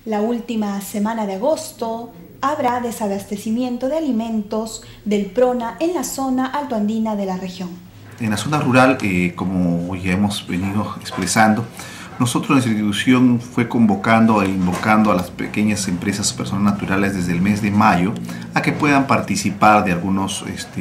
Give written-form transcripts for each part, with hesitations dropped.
La última semana de agosto habrá desabastecimiento de alimentos del PRONA en la zona altoandina de la región. En la zona rural, como ya hemos venido expresando, nosotros nuestra institución fue convocando e invocando a las pequeñas empresas o personas naturales desde el mes de mayo a que puedan participar de algunos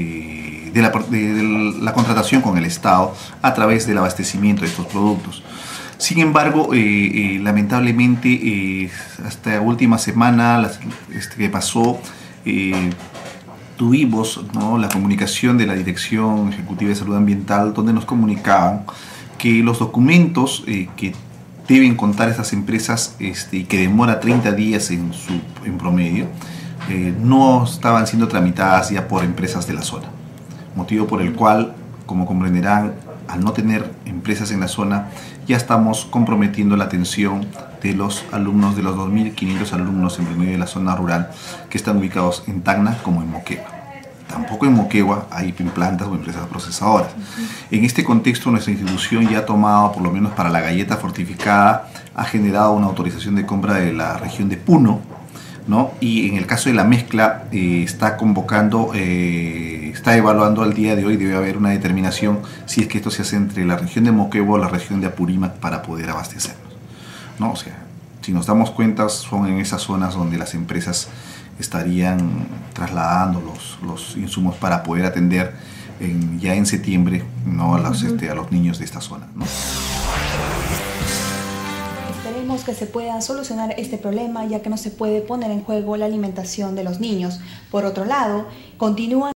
de la contratación con el Estado a través del abastecimiento de estos productos. Sin embargo, lamentablemente, hasta la última semana que pasó, tuvimos, ¿no?, la comunicación de la Dirección Ejecutiva de Salud Ambiental, donde nos comunicaban que los documentos que deben contar estas empresas y que demora 30 días en promedio, no estaban siendo tramitadas ya por empresas de la zona. Motivo por el cual, como comprenderán, al no tener empresas en la zona, ya estamos comprometiendo la atención de los alumnos, de los 2.500 alumnos en promedio de la zona rural que están ubicados en Tacna como en Moquegua. Tampoco en Moquegua hay plantas o empresas procesadoras. En este contexto, nuestra institución ya ha tomado, por lo menos para la galleta fortificada, ha generado una autorización de compra de la región de Puno, ¿no? Y en el caso de la mezcla, está convocando, está evaluando al día de hoy, debe haber una determinación si es que esto se hace entre la región de Moquegua o la región de Apurímac para poder abastecernos, ¿no? O sea, si nos damos cuenta, son en esas zonas donde las empresas estarían trasladando los insumos para poder atender ya en septiembre, ¿no?, a los niños de esta zona, ¿no? Esperemos que se pueda solucionar este problema, ya que no se puede poner en juego la alimentación de los niños. Por otro lado, continúan